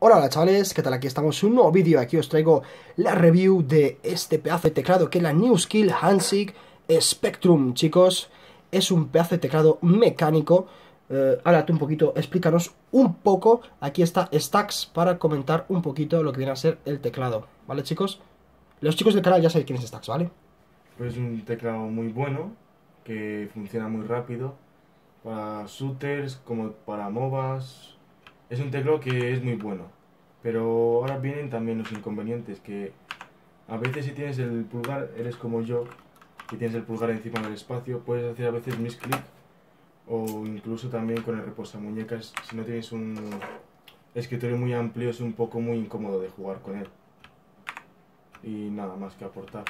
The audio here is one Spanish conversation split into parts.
Hola chavales, ¿qué tal? Aquí estamos en un nuevo vídeo. Aquí os traigo la review de este pedazo de teclado que es la Newskill Hansig Spectrum, chicos. Es un pedazo de teclado mecánico. Háblate un poquito, explícanos un poco. Aquí está Stacks para comentar un poquito lo que viene a ser el teclado, ¿vale, chicos? Los chicos del canal ya saben quién es Stacks, ¿vale? Pues es un teclado muy bueno, que funciona muy rápido, para shooters como para MOBAs. Es un teclado que es muy bueno, pero ahora vienen también los inconvenientes, que a veces si tienes el pulgar, eres como yo, que tienes el pulgar encima del espacio, puedes hacer a veces misclick, o incluso también con el reposamuñecas, si no tienes un escritorio muy amplio es un poco muy incómodo de jugar con él. Y nada más que aportar.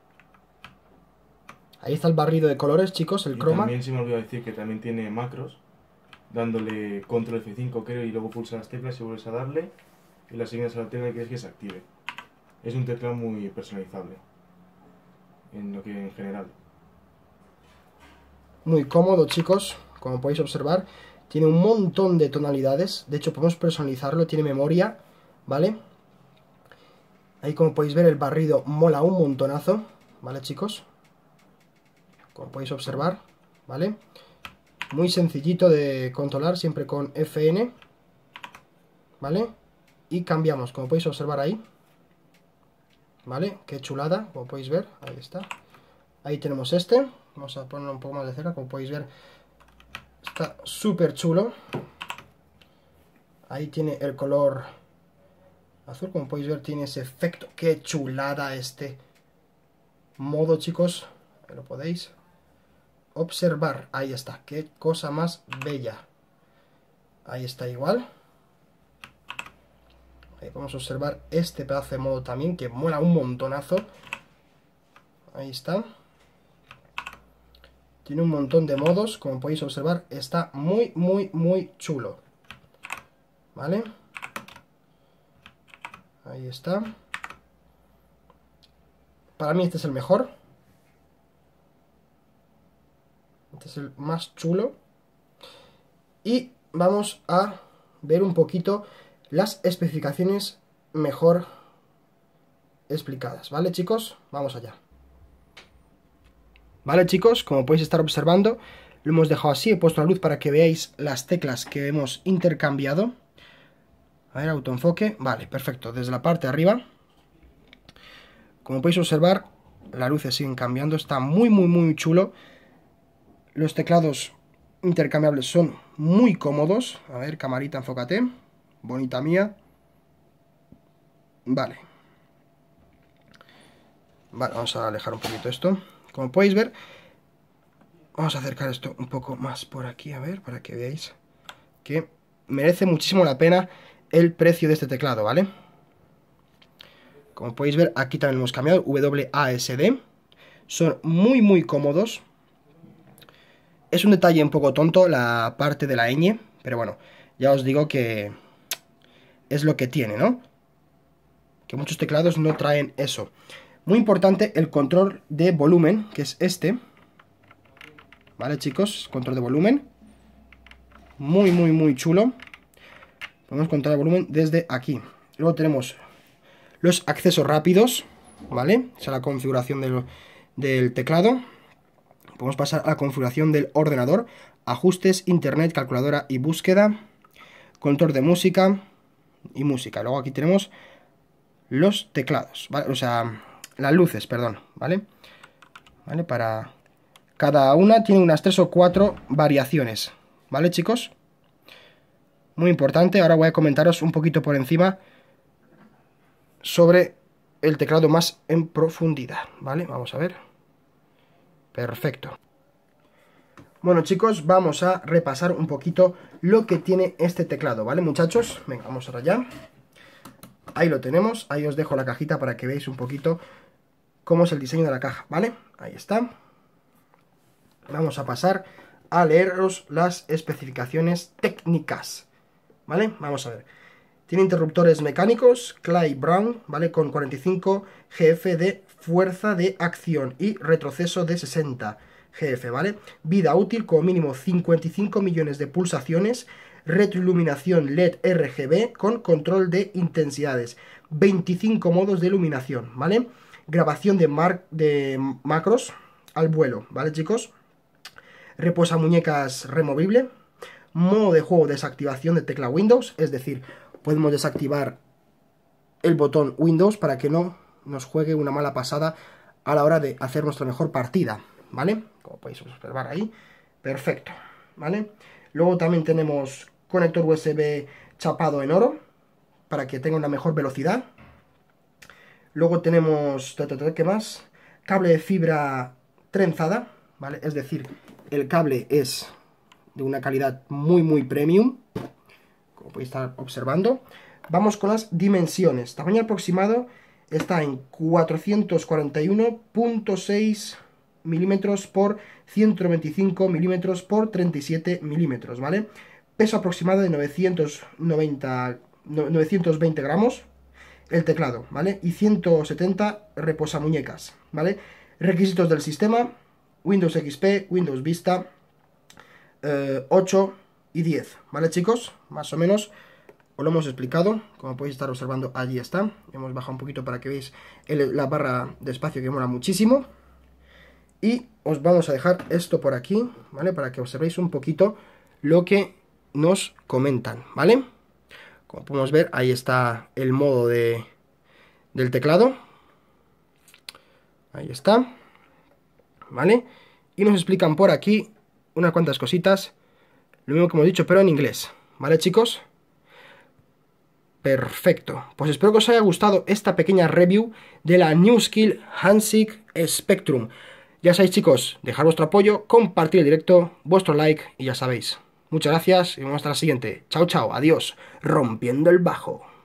Ahí está el barrido de colores, chicos, el Y croma. también se me olvidó decir que también tiene macros, dándole control F5 creo y luego pulsas las teclas y vuelves a darle y le asignas a la tecla que quieres que se active. Es un teclado muy personalizable en lo que en general. Muy cómodo, chicos, como podéis observar. Tiene un montón de tonalidades. De hecho, podemos personalizarlo. Tiene memoria, ¿vale? Ahí, como podéis ver, el barrido mola un montonazo, ¿vale, chicos? Como podéis observar, ¿vale? Muy sencillito de controlar, siempre con FN, ¿vale? Y cambiamos, como podéis observar ahí, ¿vale? Qué chulada, como podéis ver, ahí está. Ahí tenemos este, vamos a ponerlo un poco más de cerca, como podéis ver, está súper chulo. Ahí tiene el color azul, como podéis ver, tiene ese efecto. Qué chulada este modo, chicos, ahí lo podéis observar. Ahí está, qué cosa más bella. Ahí está igual. Ahí podemos observar este pedazo de modo también, que mola un montonazo. Ahí está. Tiene un montón de modos, como podéis observar, está muy, muy, muy chulo. ¿Vale? Ahí está. Para mí este es el mejor. Este es el más chulo. Y vamos a ver un poquito las especificaciones mejor explicadas. ¿Vale, chicos? Vamos allá. Vale, chicos, como podéis estar observando, lo hemos dejado así. He puesto la luz para que veáis las teclas que hemos intercambiado. A ver, autoenfoque. Vale, perfecto. Desde la parte de arriba, como podéis observar, las luces siguen cambiando. Está muy, muy, muy chulo. Los teclados intercambiables son muy cómodos. A ver, camarita, enfócate. Bonita mía. Vale. Vale, vamos a alejar un poquito esto. Como podéis ver, vamos a acercar esto un poco más por aquí, a ver, para que veáis que merece muchísimo la pena el precio de este teclado, ¿vale? Como podéis ver, aquí también hemos cambiado WASD. Son muy, muy cómodos. Es un detalle un poco tonto la parte de la ñ, pero bueno, ya os digo que es lo que tiene, ¿no? Que muchos teclados no traen eso. Muy importante el control de volumen, que es este. ¿Vale, chicos? Control de volumen. Muy, muy, muy chulo. Podemos controlar el volumen desde aquí. Luego tenemos los accesos rápidos, ¿vale? Esa es la configuración del teclado. Podemos pasar a la configuración del ordenador. Ajustes, internet, calculadora y búsqueda. Control de música y música. Luego aquí tenemos los teclados, ¿vale? O sea, las luces, perdón, ¿vale? ¿Vale? Para cada una tiene unas 3 o 4 variaciones, ¿vale, chicos? Muy importante. Ahora voy a comentaros un poquito por encima sobre el teclado más en profundidad, ¿vale? Vamos a ver. Perfecto. Bueno, chicos, vamos a repasar un poquito lo que tiene este teclado, ¿vale, muchachos? Venga, vamos ahora ya. Ahí lo tenemos, ahí os dejo la cajita para que veáis un poquito cómo es el diseño de la caja, ¿vale? Ahí está. Vamos a pasar a leeros las especificaciones técnicas, ¿vale? Vamos a ver. Tiene interruptores mecánicos Clay Brown, ¿vale? Con 45 GF de fuerza de acción y retroceso de 60 GF, ¿vale? Vida útil como mínimo 55 millones de pulsaciones, retroiluminación LED RGB con control de intensidades, 25 modos de iluminación, ¿vale? Grabación de macros al vuelo, ¿vale, chicos? Reposamuñecas removible, modo de juego desactivación de tecla Windows, es decir, podemos desactivar el botón Windows para que no nos juegue una mala pasada a la hora de hacer nuestra mejor partida, ¿vale? Como podéis observar ahí, perfecto, ¿vale? Luego también tenemos conector USB chapado en oro para que tenga una mejor velocidad. Luego tenemos, ¿qué más? Cable de fibra trenzada, ¿vale? Es decir, el cable es de una calidad muy premium, como podéis estar observando. Vamos con las dimensiones. Tamaño aproximado está en 441.6 milímetros por 125 milímetros por 37 milímetros, ¿vale? Peso aproximado de 920 gramos el teclado, ¿vale? Y 170 reposamuñecas, ¿vale? Requisitos del sistema: Windows XP, Windows Vista 8 y 10, ¿vale, chicos? Más o menos os lo hemos explicado, como podéis estar observando, allí está. Hemos bajado un poquito para que veáis la barra de espacio, que mola muchísimo. Y os vamos a dejar esto por aquí, ¿vale? Para que observéis un poquito lo que nos comentan, ¿vale? Como podemos ver, ahí está el modo del teclado. Ahí está, ¿vale? Y nos explican por aquí unas cuantas cositas, lo mismo que hemos dicho, pero en inglés, ¿vale, chicos? Perfecto, pues espero que os haya gustado esta pequeña review de la NewSkill Handshake Spectrum. Ya sabéis, chicos, dejar vuestro apoyo, compartir el directo, vuestro like y ya sabéis. Muchas gracias y vemos hasta la siguiente. Chao, chao, adiós, rompiendo el bajo.